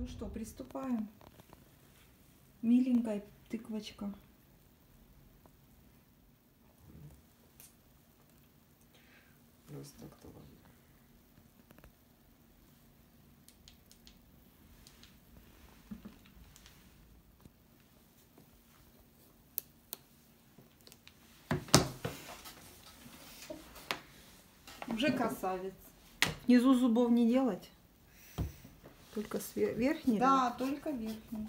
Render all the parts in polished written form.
что, приступаем. Миленькая тыквочка. Раз так-то ладно. Уже красавец. Внизу зубов не делать? Только верхний? Да, только верхний.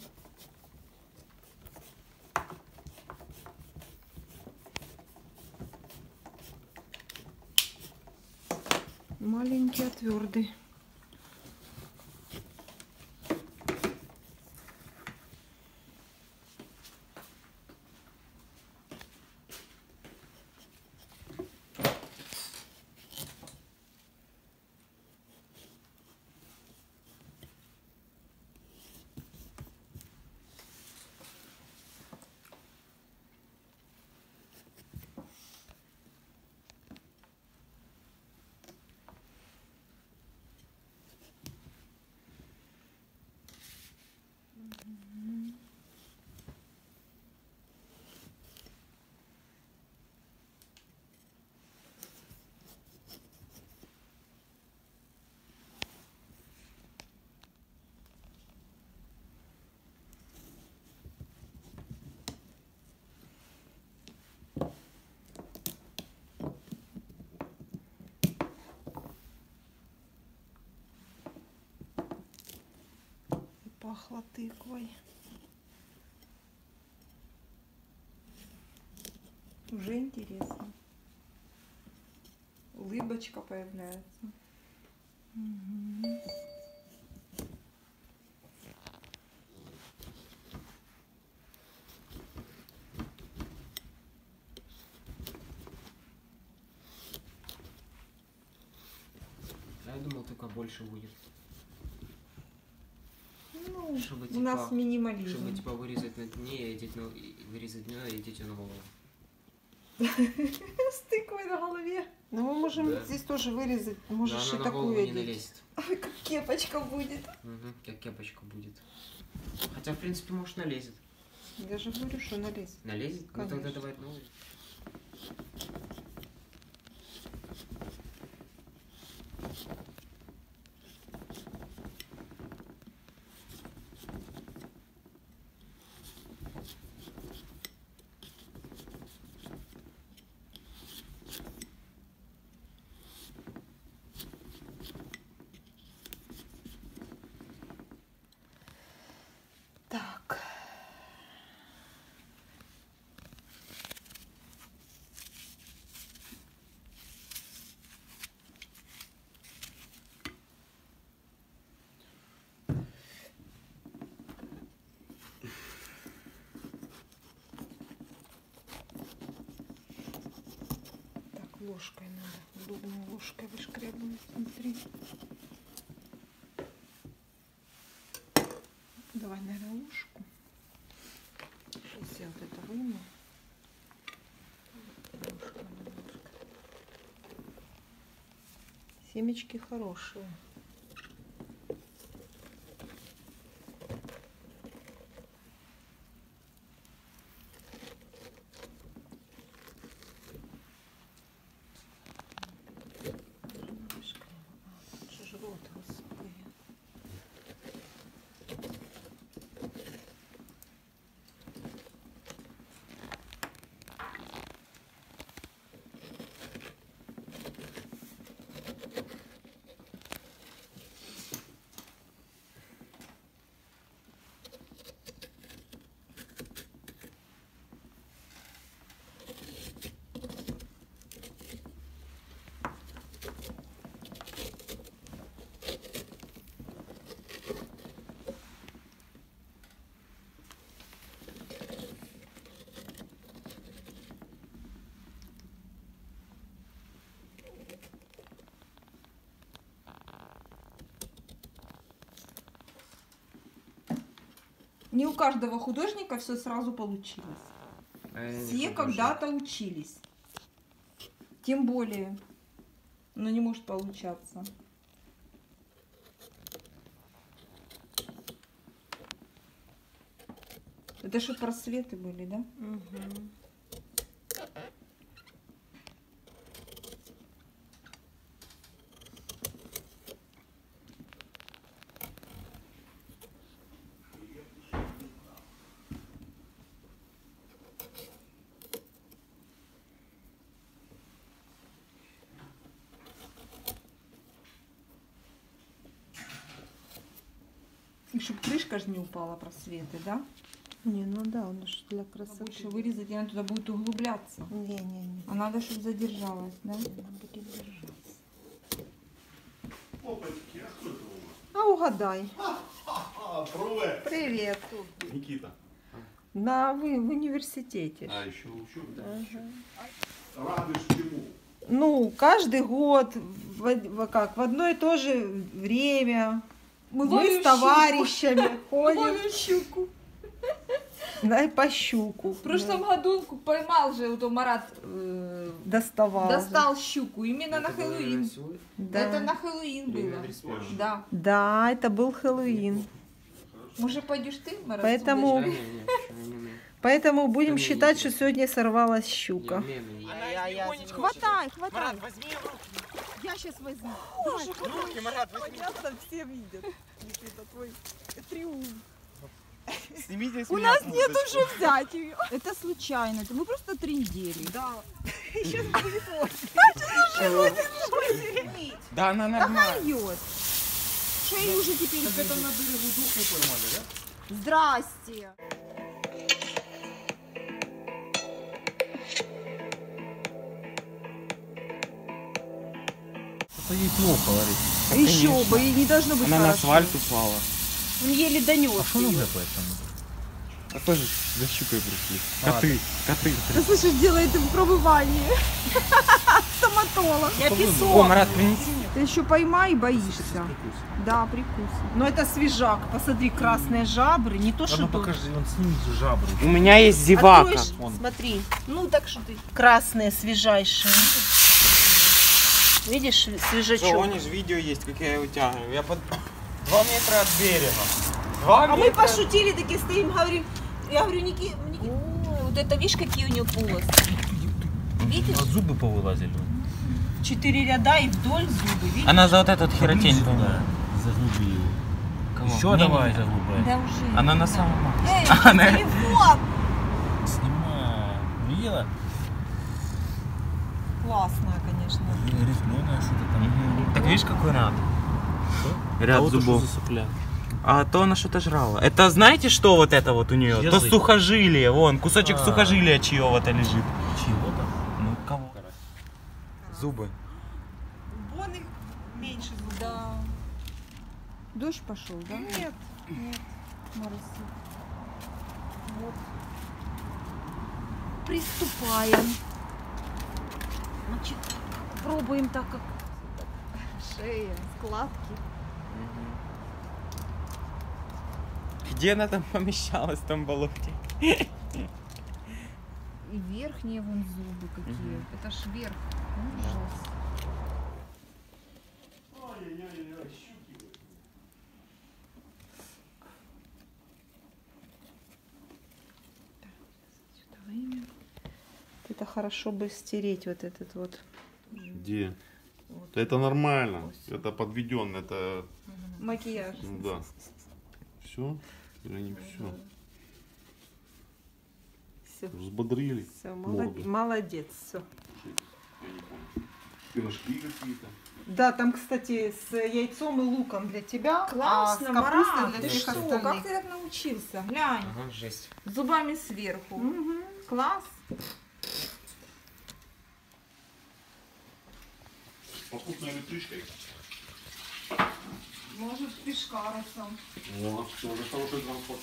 Маленький, а твердый. Пахло тыквой. Уже интересно. Улыбочка появляется. Угу. Я думал, только больше будет. Ну, чтобы, у нас минимализм. Чтобы типа вырезать на дне и одеть на, вырезать дно и одеть на голову. С тыквой на голове. Ну мы можем здесь тоже вырезать. Можешь и такую одеть. Не налезет. Ой, как кепочка будет. Угу, как кепочка будет. Хотя, в принципе, может, налезет. Я же говорю, что налезет. Налезет? Конечно. Ну тогда давай новый. Так. Ложкой надо, удобной ложкой вышкрябывать внутри. Давай, наверное, ложку. Сейчас я вот это выну. Семечки хорошие. Не у каждого художника все сразу получилось. Все когда-то учились. Тем более, но не может получаться. Это что, просветы были, да? Угу. И чтобы крышка же не упала, просветы, да? Не, ну да, он же для красоты. Больше вырезать, и она туда будет углубляться. Не. А надо, чтобы задержалась, да? Она будет держаться. А угадай. Привет. Привет. Никита. Да, вы в университете. А, еще учу? Да. Ага. Радуешь чему? Ну, каждый год, в одно и то же время мы с товарищами ходим щуку. по щуку. В прошлом году поймал же, вот Марат достал щуку. Именно на Хэллоуин. Да. Это на Хэллоуин было. Да. Да, это был Хэллоуин. Может, пойдешь ты, Марат? Поэтому будем считать, что сегодня сорвалась щука. Хватай. Марат, возьми в руки. Я сейчас возьму. Руки, Марат, возьми. Понятно, все видят. Никита, твой триумф. Снимите с У меня нас пузо. нету что взять ее. Это случайно. Мы просто трындели. Да. Сейчас будет озеро. Да, она нормально. Пойдет. Шею уже теперь. Так это на берегу духу поймали, да? Здрасте. Это ей плохо, Лариса. Еще бы, и не должно быть Она на хорошо. асфальт упала. Он еле донес. А что нам это? А тоже за щукой пришли. Коты. Ты слышишь, делает им пробывание. Стоматолог. Я О, песок. Марат, принеси. Ты еще поймай и боишься. Да, прикус. Но это свежак. Посмотри, красные жабры. Не то, что тут. Покажи, он снимет жабру. У меня есть зевака. Откроешь? Смотри. Ну так что ты. Красные, свежайшие. Видишь, свежачок. Вон же видео есть, как я его тягиваю. Я под 2 метра от берега. 2 А мы метра. пошутили, такие стоим, говорим. Я говорю, Никита, вот это видишь, какие у нее полосы. Видишь? Вот зубы повылазили. 4 ряда и вдоль зубы, видишь? Она за вот этот херотень. Да, заглуби его. Кого? Еще Не-не-не. давай заглубай. Да уже. Она на самом. Эй, Она- телефон! Снимай. Видела? Классная, конечно. Рифленое что-то там. Так видишь, какой ряд? А Ряд вот зубов. что за сопля? А то она что-то жрала. Это знаете, что вот это вот у нее? То Язык. сухожилие. Вон, кусочек А. сухожилия чьего-то лежит. Чего-то. Ну, кого? Зубы. Вон их меньше зубов. Да. Дождь пошел, да? Нет, нет, моросит. Вот. Приступаем. Значит, пробуем так, как шея, складки. Где она там помещалась в том болоте? И верхние вон зубы какие. Это ж верх. Ужас. Это хорошо бы стереть вот этот вот. Где? Вот. Это нормально. Это подведен, это... Макияж. Ну да. Все? Или не все? Все, Взбодрили. все, морду. молодец, все. Я не помню. Пирожки какие-то. Да, там, кстати, с яйцом и луком для тебя. Классно, а с капустой Марат, для ты всех что? остальных. Как ты так научился? Глянь. Ага, жесть. Зубами сверху. Мгм. Класс. Попутной электричкой. Может, пешкаросом. Вот, тоже хороший транспорт.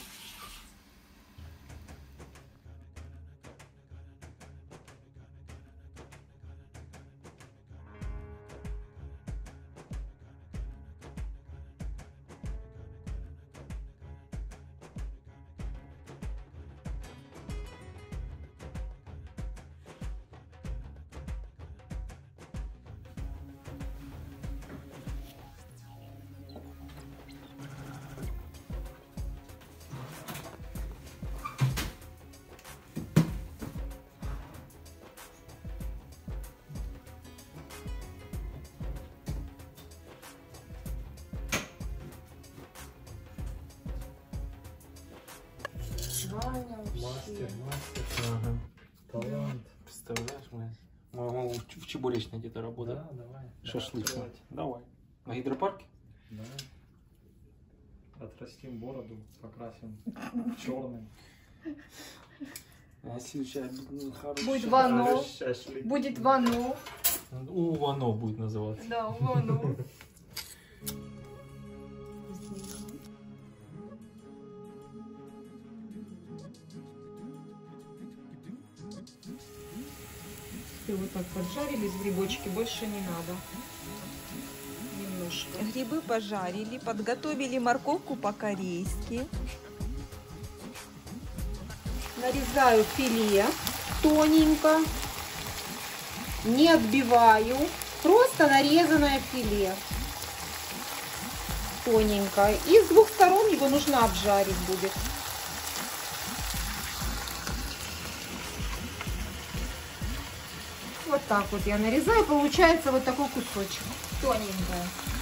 Нормально вообще. Мастер. Ага. Талант. Представляешь, мы могу в чебуречной где-то работать. Да, давай. Шашлычный. Давай. На гидропарке? Да. Отрастим бороду, покрасим черным. А сейчас Будет вано. Шашлык. Будет вано. Увано будет называться. Да, вано. И вот так поджарились грибочки, больше не надо. Немножко. Грибы пожарили, подготовили морковку по-корейски. Нарезаю филе тоненько, не отбиваю, просто нарезанное филе тоненько. И с двух сторон его нужно обжарить будет. Вот так вот я нарезаю, получается вот такой кусочек тоненький.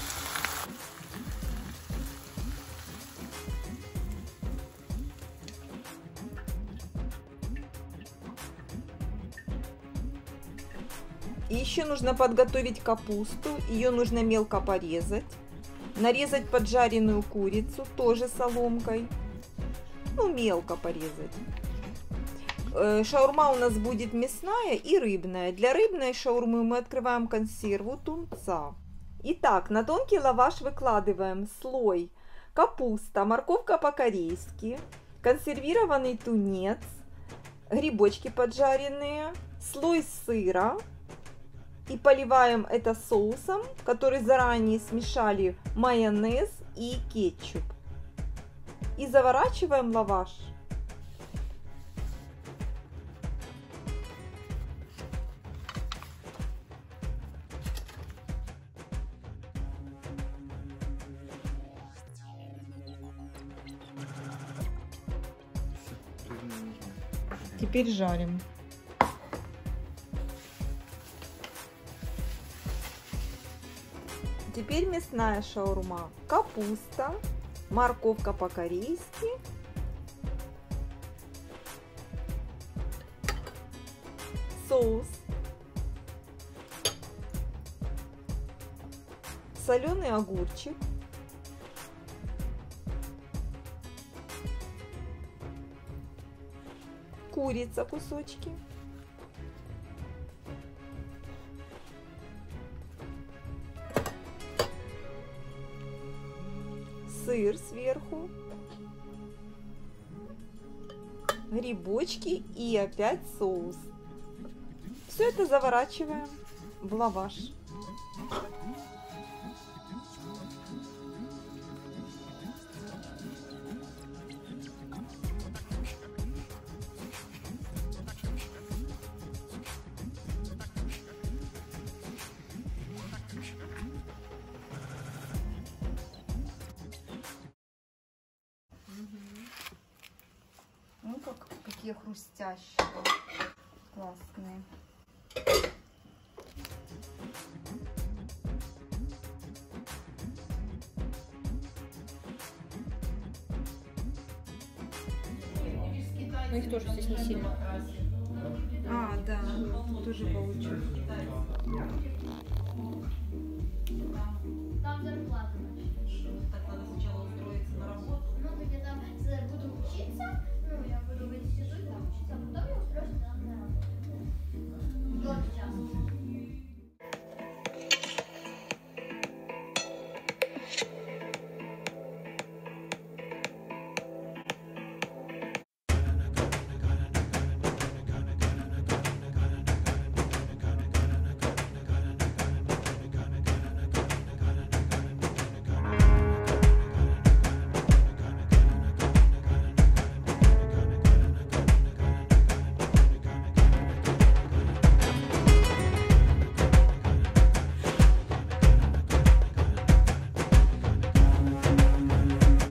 И еще нужно подготовить капусту, ее нужно мелко порезать. Нарезать поджаренную курицу, тоже соломкой. Ну, мелко порезать. Шаурма у нас будет мясная и рыбная. Для рыбной шаурмы мы открываем консерву тунца. Итак, на тонкий лаваш выкладываем слой капуста, морковка по-корейски, консервированный тунец, грибочки поджаренные, слой сыра. И поливаем это соусом, который заранее смешали майонез и кетчуп. И заворачиваем лаваш. Теперь жарим. Теперь мясная шаурма. Капуста, морковка по-корейски, соус, соленый огурчик, курица кусочки, сыр сверху, грибочки и опять соус. Все это заворачиваем в лаваш. Ну, какие хрустящие. Классные. Но их тоже здесь не сильно. А, да, тоже получу. Там зарплата. Так надо сначала устроиться на работу. Ну, так я там буду учиться, ну, я буду в институте там учиться, а потом я устроюсь там на работу.